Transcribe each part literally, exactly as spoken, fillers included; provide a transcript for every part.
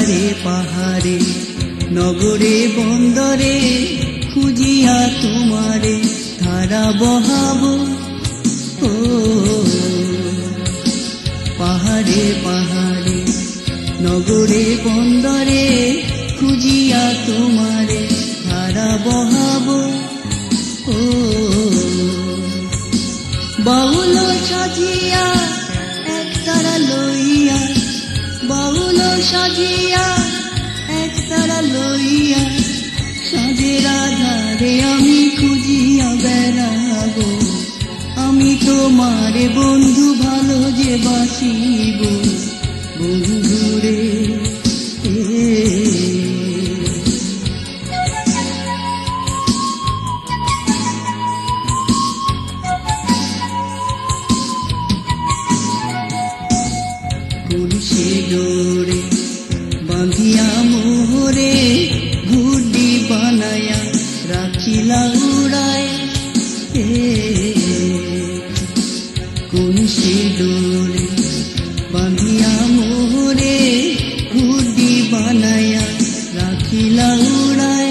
পাহাড়ে পাহাড়ে নগরে বন্দরে খুঁজিয়া তোমারে ধারা বহাব। ও পাহাড়ে পাহাড়ে নগরে বন্দরে খুঁজিয়া তোমারে ধারা বহাব। ও বাউল সাজিয়া এক তারা লইয়া, বাউল সাজিয়া এক তারা লইয়া, সাঁঝের আধারে আমি খুঁজিয়া বেড়াবো। আমি তোমারে বন্ধু ভালো যে বাসিব, বন্ধুরে কলসি ডোরে বাঁধিয়া মোহরে ঘুড়ি বানায়া রাখিলা উড়ায়। কলসি ডোরে বাঁধিয়া মোহরে ঘুড়ি বানায়া রাখিলা উড়ায়।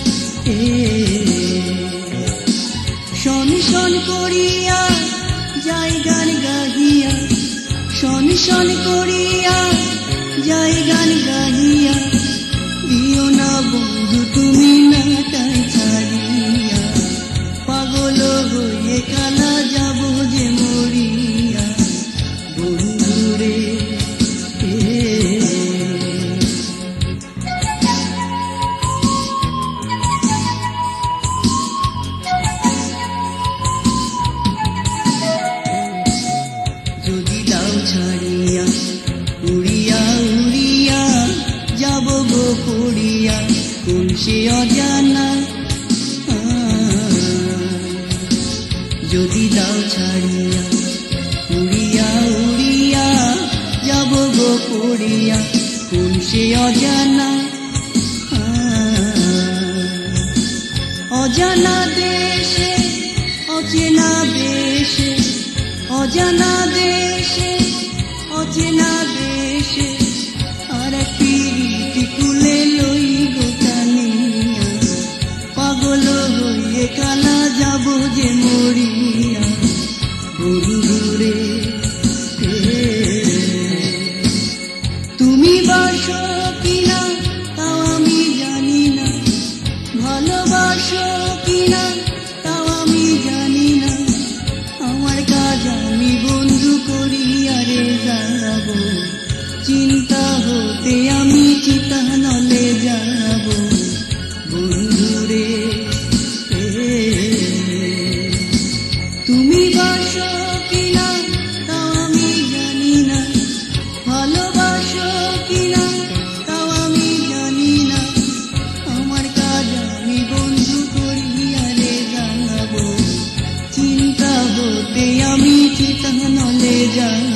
শন শন করিয়া যাই গান গাহিয়া, শন শন করিয়া যাই গান গাহিয়া, দিও না বন্ধু তুমি নাটাই ছাড়িয়া, পাগল হয়ে কালা যাব যে মরিয়া, বন্ধুরে যদি দাও ছাড়িয়া উড়িয়া উড়িয়া যাব গো পড়িয়া কোন সে অজানা। যদি দাও ছাড়িয়া উড়িয়া উড়িয়া যাব গো পড়িয়া কোন সে অজানা। অজানা দেশে অচেনা বেশে, অজানা দেশে অচেনা দেশে আর পিরিতি কুলে লই গোটানিয়া, পাগল হয়ে কালা যাব যে মরিয়া, বন্ধুরে তুমি বাসো কিনা তাও আমি জানি না, ভালোবাসো কিনা তাও আমি জানি না, আমার কাজ আমি বন্ধু করিয়া রে যাব, চিন্তা হতে আমি চিতা নলে যাব, বন্ধুরে তুমি বাসো কিনা তাও আমি জানি না, ভালোবাসো কিনা তাও আমি জানি না, আমার কাজ আমি বন্ধু করিয়া রে যাব, চিন্তা হতে আমি চিতা নলে যাব।